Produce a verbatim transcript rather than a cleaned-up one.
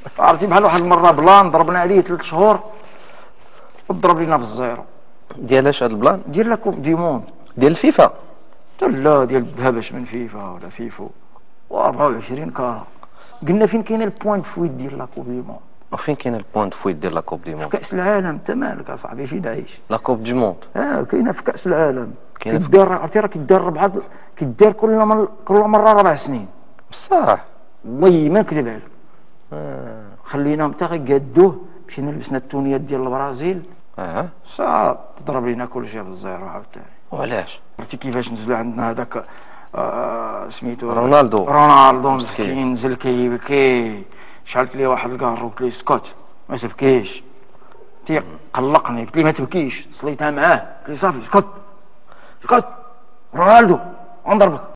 عرفتي بحال واحد المره بلان ضربنا عليه ثلاث شهور وضرب لينا بالزيرو. ديال اش هاد البلان؟ ديال لا كوب دي موند ديال الفيفا؟ لا ديال الذهباش من فيفا ولا فيفو و أربعة وعشرين كاره. قلنا فين كاين البوان فويت ديال لا كوب دي موند؟ وفين كاين البوان فويت ديال لا كوب دي موند؟ كاس العالم. انت مالك اصاحبي فين عايش؟ لا كوب دي موند اه كاينه في كاس العالم. كاينه في كيدار عرفتي راه كيدار ربعه كيدار كل مره كل مره ربع سنين. بصح والله ما نكذب عليك. آه. خليناهم حتى غيقادوه مشينا لبسنا التونيات ديال البرازيل. اه صاد ضرب لينا كل شيء بالزيرو عاوتاني. وعلاش؟ عرفتي كيفاش نزلوا عندنا هذاك آه سميتو رونالدو. رونالدو مسكين نزل كيبكي. شعلت ليه واحد الكار وقلت ليه اسكت ما تبكيش. تي قلقني قلت ليه ما تبكيش صليتها معاه قلت ليه صافي اسكت اسكت رونالدو غنضربك.